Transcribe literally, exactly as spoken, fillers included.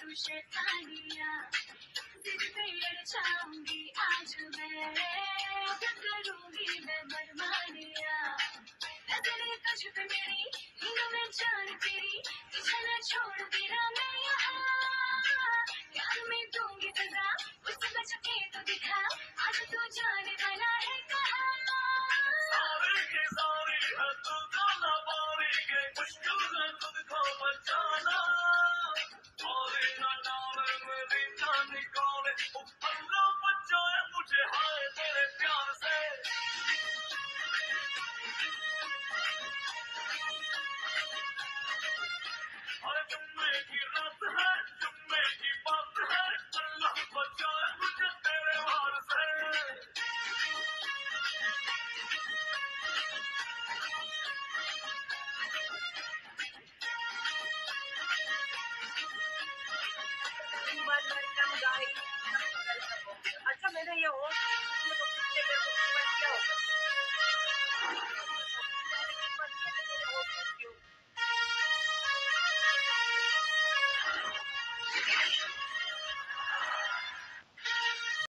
करूं शैतानियां, जिद पे अड़चाऊंगी आज मैं, करूंगी मैं मनमानियां। नजरें तुझ पे मेरी, नींद में जान तेरी, पीछे न छोड़ तेरा मैं यहाँ, यार मैं दूंगी सजा, उससे बच के तो दिखा, आज तू जाने वाला है कहाँ। सारी की सारी है तू गाना बारी के, मुश्किल है तुझको बचाना, और ना डाले मेरी जान निकाले, अल्लाह बचाए मुझे हाय तेरे प्यार से। और जुम्मे की रात है, जुम्मे की बात है, अल्लाह बचाए मुझे तेरे वार से। अच्छा मैंने ये हो तो किसने मेरे को किया होगा।